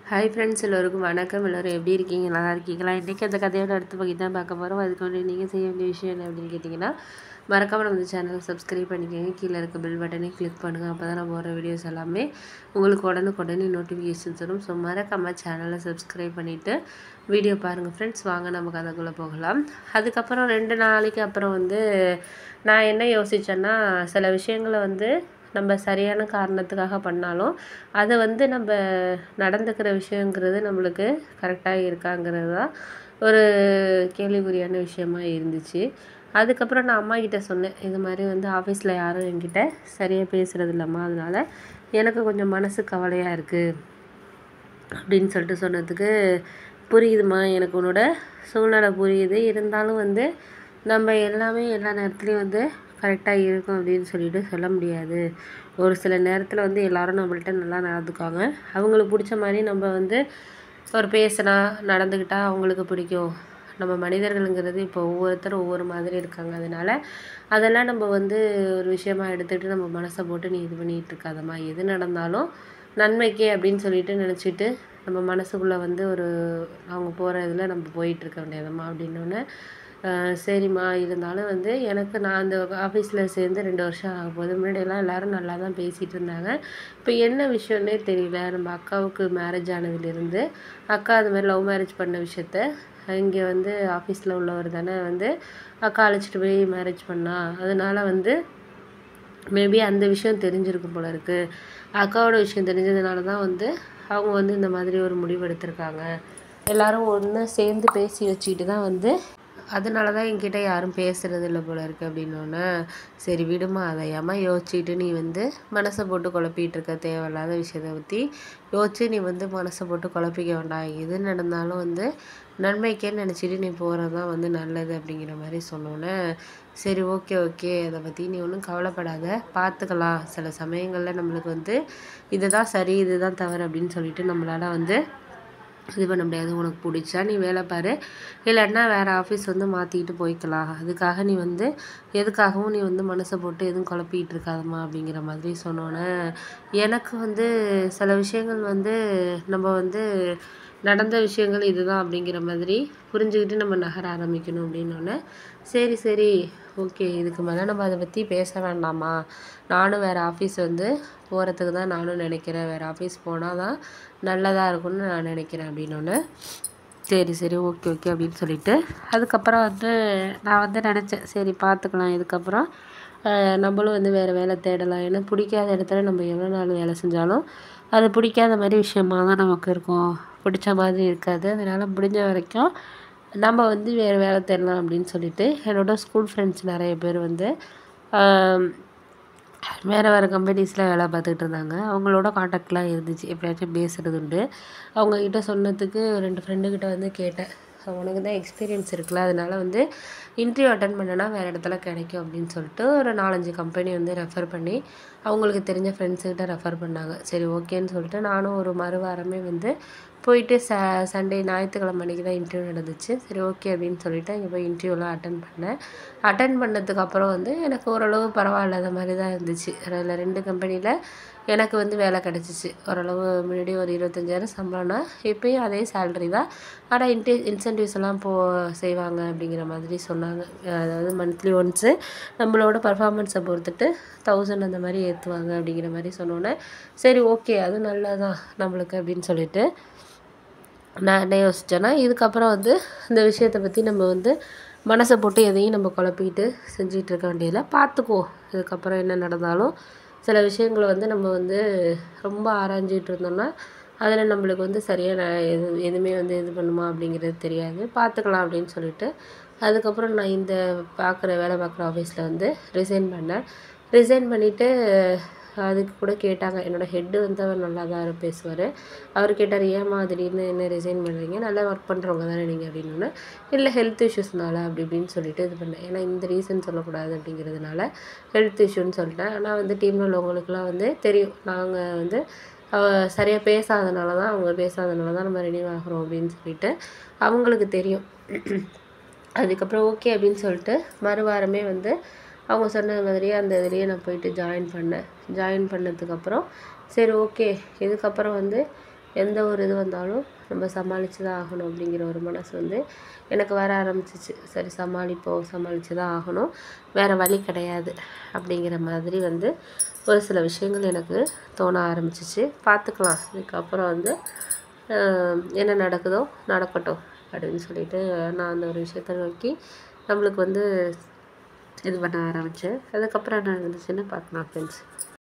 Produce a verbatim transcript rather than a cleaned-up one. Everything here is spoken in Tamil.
ஹாய் ஃப்ரெண்ட்ஸ், எல்லோருக்கும் வணக்கம். எல்லோரும் எப்படி இருக்கீங்க? நல்லா இருக்கீங்களா? இன்றைக்கி அந்த கதையோட அடுத்த பகுதி தான் பார்க்க போகிறோம். அதுக்கு வந்து நீங்கள் செய்ய வேண்டிய விஷயம் என்ன அப்படின்னு கேட்டிங்கன்னா, மறக்காமல் நம்ம சேனலை சப்ஸ்கிரைப் பண்ணிக்கோங்க. கீழே இருக்க பெல் பட்டனை கிளிக் பண்ணுங்கள். அப்போ தான் நான் போகிற வீடியோஸ் எல்லாமே உங்களுக்கு உடனுக்குடனே நோட்டிஃபிகேஷன்ஸ் வரும். ஸோ மறக்காமல் சேனலை சப்ஸ்கிரைப் பண்ணிவிட்டு வீடியோ பாருங்கள் ஃப்ரெண்ட்ஸ். வாங்க நம்ம கதைக்குள்ளே போகலாம். அதுக்கப்புறம் ரெண்டு நாளைக்கு அப்புறம் வந்து நான் என்ன யோசித்தேன்னா, சில விஷயங்களை வந்து நம்ம சரியான காரணத்துக்காக பண்ணாலும் அதை வந்து நம்ம நடந்துக்கிற விஷயங்கிறது நம்மளுக்கு கரெக்டாக இருக்காங்கிறது தான் ஒரு கேள்விக்குறியான விஷயமா இருந்துச்சு. அதுக்கப்புறம் நான் அம்மா கிட்ட சொன்னேன், இது மாதிரி வந்து ஆஃபீஸில் யாரும் என்கிட்ட சரியாக பேசுகிறது இல்லைம்மா, அதனால் எனக்கு கொஞ்சம் மனசு கவலையாக இருக்குது அப்படின்னு சொல்லிட்டு சொன்னதுக்கு, புரியுதுமா, எனக்கு உன்னோட சூழ்நிலை புரியுது, இருந்தாலும் வந்து நம்ம எல்லாமே எல்லா நேரத்துலையும் வந்து கரெக்டாக இருக்கும் அப்படின்னு சொல்லிட்டு சொல்ல முடியாது. ஒரு சில நேரத்தில் வந்து எல்லோரும் நம்மள்ட்ட நல்லா நடந்துக்குவாங்க. அவங்களுக்கு பிடிச்ச மாதிரி நம்ம வந்து ஒரு பேசினா நடந்துக்கிட்டால் அவங்களுக்கு பிடிக்கும். நம்ம மனிதர்களுங்கிறது இப்போ ஒவ்வொருத்தரும் ஒவ்வொரு மாதிரி இருக்காங்க. அதனால் அதெல்லாம் நம்ம வந்து ஒரு விஷயமா எடுத்துகிட்டு நம்ம மனசை போட்டு நீ இது பண்ணிகிட்டு இருக்காதம்மா, எது நடந்தாலும் நன்மைக்கே அப்படின்னு சொல்லிட்டு நினச்சிட்டு நம்ம மனசுக்குள்ளே வந்து ஒரு அவங்க போகிற இதில் நம்ம போயிட்டுருக்க வேண்டியதம்மா அப்படின்னோடனே, சரிம்மா, இருந்தாலும் வந்து எனக்கு நான் அந்த ஆஃபீஸில் சேர்ந்து ரெண்டு வருஷம் ஆகும்போது முன்னாடியெல்லாம் எல்லோரும் நல்லா தான் பேசிகிட்டு இருந்தாங்க. இப்போ என்ன விஷயம்னே தெரியல. நம்ம அக்காவுக்கு மேரேஜ் ஆனதுலேருந்து அக்கா அது மாதிரி லவ் மேரேஜ் பண்ண விஷயத்த இங்கே வந்து ஆஃபீஸில் உள்ளவர் தானே வந்து அக்கா அழைச்சிட்டு போய் மேரேஜ் பண்ணா, அதனால் வந்து மேபி அந்த விஷயம் தெரிஞ்சிருக்கும் போல இருக்குது. அக்காவோட விஷயம் தெரிஞ்சதுனால தான் வந்து அவங்க வந்து இந்த மாதிரி ஒரு முடிவு எடுத்திருக்காங்க. எல்லோரும் ஒன்று சேர்ந்து பேசி வச்சுக்கிட்டு தான் வந்து அதனால தான் என்கிட்ட யாரும் பேசுகிறது இல்லை போல இருக்குது அப்படின்னோடனே, சரி விடுமா, அதை ஏமா யோசிச்சுட்டு நீ வந்து மனசை போட்டு குழப்பிகிட்டு இருக்க, தேவையில்லாத விஷயத்தை பற்றி யோசிச்சு நீ வந்து மனசை போட்டு குழப்பிக்க வேண்டாம், எது நடந்தாலும் வந்து நன்மைக்கேன்னு நினச்சிட்டு நீ போகிறது தான் வந்து நல்லது அப்படிங்கிற மாதிரி சொன்னோன்னே, சரி ஓகே ஓகே அதை பற்றி நீ ஒன்றும் கவலைப்படாத, பார்த்துக்கலாம். சில சமயங்களில் நம்மளுக்கு வந்து இதுதான் சரி இதுதான் தவறு அப்படின்னு சொல்லிட்டு நம்மளால் வந்து இது பண்ண முடியாது. உனக்கு பிடிச்சா நீ வேலை பாரு, இல்லைன்னா வேறு ஆஃபீஸ் வந்து மாற்றிக்கிட்டு போய்க்கலாம். அதுக்காக நீ வந்து எதுக்காகவும் நீ வந்து மனசை போட்டு எதுவும் குழப்பிகிட்டு இருக்காதம்மா அப்படிங்கிற மாதிரி சொன்னோன்னே, எனக்கு வந்து சில விஷயங்கள் வந்து நம்ம வந்து நடந்த விஷயங்கள் இதுதான் அப்படிங்கிற மாதிரி புரிஞ்சுக்கிட்டு நம்ம நகர ஆரம்பிக்கணும் அப்படின்னோடனே, சரி சரி ஓகே, இதுக்கு மேலே நம்ம அதை பற்றி பேச வேண்டாமா, நானும் வேறு ஆஃபீஸ் வந்து போகிறதுக்கு தான் நானும் நினைக்கிறேன், வேறு ஆஃபீஸ் போனால் தான் நல்லதாக இருக்கும்னு நான் நினைக்கிறேன் அப்படின்னோடனே, சரி சரி ஓகே ஓகே அப்படின்னு சொல்லிட்டு அதுக்கப்புறம் வந்து நான் வந்து நினச்சேன், சரி பார்த்துக்கலாம், இதுக்கப்புறம் நம்மளும் வந்து வேறு வேலை தேடலாம். ஏன்னா பிடிக்காத இடத்துல நம்ம எவ்வளோ நாள் வேலை செஞ்சாலும் அது பிடிக்காத மாதிரி விஷயமாக தான் நமக்கு இருக்கும், பிடிச்ச மாதிரி இருக்காது. அதனால் முடிஞ்ச வரைக்கும் நம்ம வந்து வேறு வேலை தேடலாம் அப்படின்னு சொல்லிட்டு என்னோடய ஸ்கூல் ஃப்ரெண்ட்ஸ் நிறைய பேர் வந்து வேறு வேறு கம்பெனிஸில் வேலை பார்த்துக்கிட்டு இருந்தாங்க. அவங்களோட காண்டாக்ட்லாம் இருந்துச்சு, எப்பயாச்சும் பேசுகிறது உண்டு. அவங்கக்கிட்ட சொன்னதுக்கு ரெண்டு ஃப்ரெண்டுக்கிட்ட வந்து கேட்டேன், உனக்கு தான் எக்ஸ்பீரியன்ஸ் இருக்குல்ல, அதனால் வந்து இன்டர்வியூ அட்டன் பண்ணனா வேறு இடத்துல கிடைக்கும் அப்படின்னு சொல்லிட்டு ஒரு நாலஞ்சு கம்பெனி வந்து ரெஃபர் பண்ணி அவங்களுக்கு தெரிஞ்ச ஃப்ரெண்ட்ஸுக்கிட்ட ரெஃபர் பண்ணாங்க. சரி ஓகேன்னு சொல்லிட்டு நானும் ஒரு மறு வாரமே வந்து போயிட்டு ச சண்டே ஞாயிற்றுக்கிழமை அன்றைக்கி தான் இன்டர்வியூ நடந்துச்சு. சரி ஓகே அப்படின்னு சொல்லிவிட்டு அங்கே போய் இன்டர்வியூலாம் அட்டன் பண்ணேன். அட்டன் பண்ணதுக்கப்புறம் வந்து எனக்கு ஓரளவு பரவாயில்லாத மாதிரி தான் இருந்துச்சு. அதில் ரெண்டு கம்பெனியில் எனக்கு வந்து வேலை கிடச்சிச்சு. ஓரளவு முன்னாடி ஒரு இருபத்தஞ்சாயிரம் சம்பளம்னா இப்போயும் அதே சேலரி தான், ஆனால் இன்டெ இன்சென்டிவ்ஸ் எல்லாம் போ செய்வாங்க அப்படிங்கிற மாதிரி சொன்னாங்க. அதாவது மந்த்லி ஒன்ஸு நம்மளோட பர்ஃபார்மன்ஸை பொறுத்துட்டு தௌசண்ட் அந்த மாதிரி ஏற்றுவாங்க அப்படிங்கிற மாதிரி சொன்னோன்னே, சரி ஓகே அது நல்லதான் நம்மளுக்கு அப்படின்னு சொல்லிட்டு நான் என்ன யோசித்தேன்னா, இதுக்கப்புறம் வந்து இந்த விஷயத்தை பற்றி நம்ம வந்து மனசை போட்டு எதையும் நம்ம குழப்பிக்கிட்டு செஞ்சுட்டு இருக்க வேண்டியதில்லை, பார்த்துக்குவோம். இதுக்கப்புறம் என்ன நடந்தாலும் சில விஷயங்களை வந்து நம்ம வந்து ரொம்ப ஆராய்ஞ்சிட்டு இருந்தோம்னா அதில் நம்மளுக்கு வந்து சரியாக எது எதுவுமே வந்து இது பண்ணுமா அப்படிங்கிறது தெரியாது, பார்த்துக்கலாம் அப்படின்னு சொல்லிட்டு அதுக்கப்புறம் நான் இந்த பார்க்குற வேலை பார்க்குற ஆஃபீஸில் வந்து ரிசைன் பண்ணேன். ரிசைன் பண்ணிவிட்டு அதுக்கு கூட கேட்டாங்க, என்னோடய ஹெட்டு வந்து அவர் நல்லா தான் பேசுவார். அவர் கேட்டார், ஏம்மா திடீர்னு என்ன ரிசைன் பண்ணுறீங்க, நல்லா ஒர்க் பண்ணுறவங்க தானே நீங்கள் அப்படின்னோடனே, இல்லை ஹெல்த் இஷ்யூஸ்னால அப்படி இப்படின்னு சொல்லிட்டு இது பண்ணேன். ஏன்னா இந்த ரீசன் சொல்லக்கூடாது அப்படிங்கிறதுனால ஹெல்த் இஷ்யூன்னு சொல்லிட்டேன். ஆனால் வந்து டீமில் உள்ளவங்களுக்குலாம் வந்து தெரியும், நாங்கள் வந்து சரியாக பேசாதனால தான் அவங்க பேசாதனால தான் நம்ம ரெனியூ ஆகிறோம் அப்படின்னு சொல்லிட்டு அவங்களுக்கு தெரியும். அதுக்கப்புறம் ஓகே அப்படின்னு சொல்லிட்டு மறுவாரமே வந்து அவங்க சொன்ன மாதிரியே அந்த இதுலேயே நான் போயிட்டு ஜாயின் பண்ணேன். ஜாயின் பண்ணதுக்கப்புறம் சரி ஓகே, இதுக்கப்புறம் வந்து எந்த ஒரு இது வந்தாலும் நம்ம சமாளித்து தான் ஆகணும் அப்படிங்கிற ஒரு மனசு வந்து எனக்கு வர ஆரம்பிச்சிச்சு. சரி சமாளிப்போம், சமாளித்து தான் ஆகணும், வேறு வழி கிடையாது அப்படிங்கிற மாதிரி வந்து ஒரு சில விஷயங்கள் எனக்கு தோண ஆரம்பிச்சிச்சு. பார்த்துக்கலாம், இதுக்கப்புறம் வந்து என்ன நடக்குதோ நடக்கட்டும் அப்படின்னு சொல்லிட்டு நான் அந்த ஒரு விஷயத்தை நோக்கி நம்மளுக்கு வந்து இது பண்ண ஆரம்பித்தேன். அதுக்கப்புறம் என்ன நடந்துச்சுன்னு பார்க்கலாம் ஃப்ரெண்ட்ஸ்.